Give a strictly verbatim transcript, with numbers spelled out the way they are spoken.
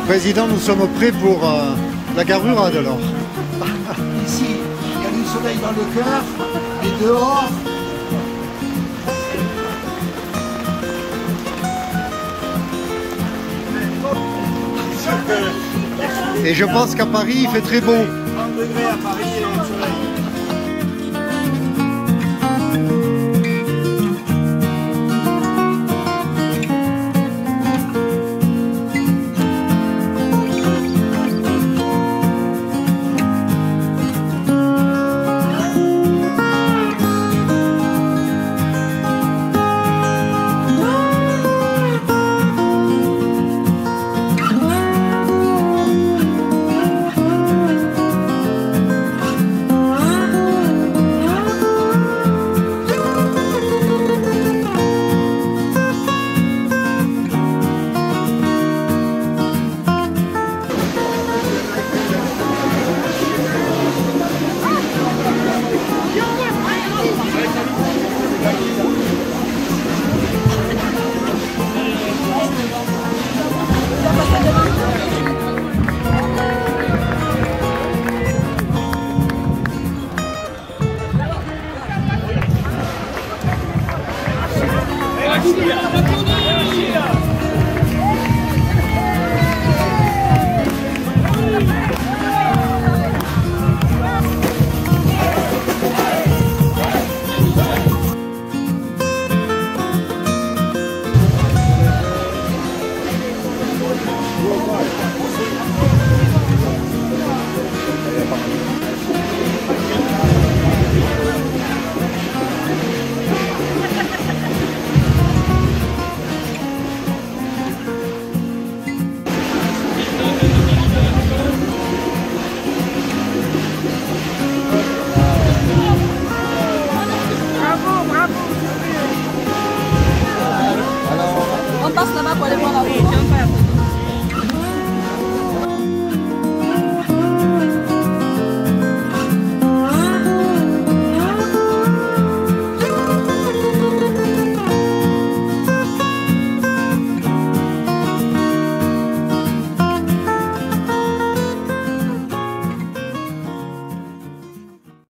Président, nous sommes prêts pour euh, la carburade alors. Ici, il y a du soleil dans le cœur, et dehors, et je pense qu'à Paris, il fait très beau. trente degrés à Paris et le soleil. Yeah.